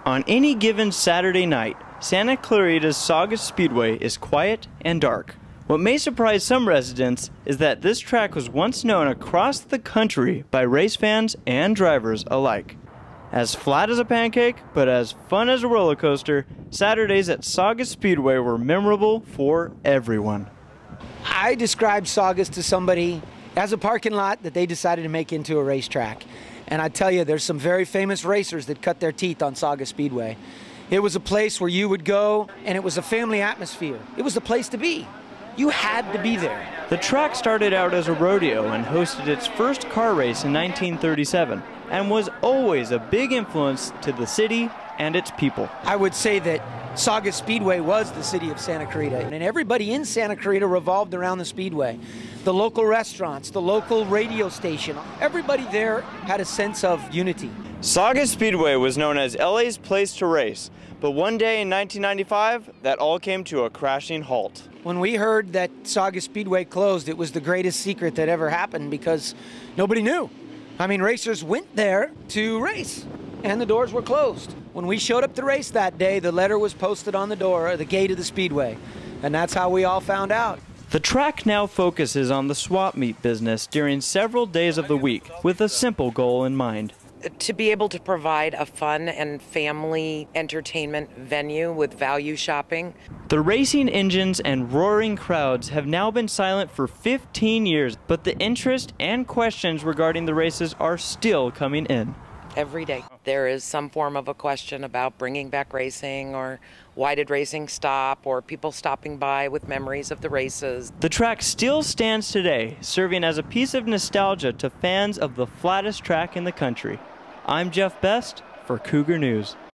On any given Saturday night, Santa Clarita's Saugus Speedway is quiet and dark. What may surprise some residents is that this track was once known across the country by race fans and drivers alike. As flat as a pancake, but as fun as a roller coaster, Saturdays at Saugus Speedway were memorable for everyone. I described Saugus to somebody as a parking lot that they decided to make into a racetrack. And I tell you, there's some very famous racers that cut their teeth on Saugus Speedway. It was a place where you would go, and it was a family atmosphere. It was the place to be. You had to be there. The track started out as a rodeo and hosted its first car race in 1937, and was always a big influence to the city and its people. I would say that Saugus Speedway was the city of Santa Clarita, and everybody in Santa Clarita revolved around the Speedway. The local restaurants, the local radio station, everybody there had a sense of unity. Saugus Speedway was known as LA's place to race, but one day in 1995, that all came to a crashing halt. When we heard that Saugus Speedway closed, it was the greatest secret that ever happened because nobody knew. I mean, racers went there to race, and the doors were closed. When we showed up to race that day, the letter was posted on the door of the gate of the Speedway, and that's how we all found out. The track now focuses on the swap meet business during several days of the week, with a simple goal in mind. To be able to provide a fun and family entertainment venue with value shopping. The racing engines and roaring crowds have now been silent for 15 years, but the interest and questions regarding the races are still coming in. Every day there is some form of a question about bringing back racing, or why did racing stop, or people stopping by with memories of the races. The track still stands today, serving as a piece of nostalgia to fans of the flattest track in the country. I'm Jeff Best for Cougar News.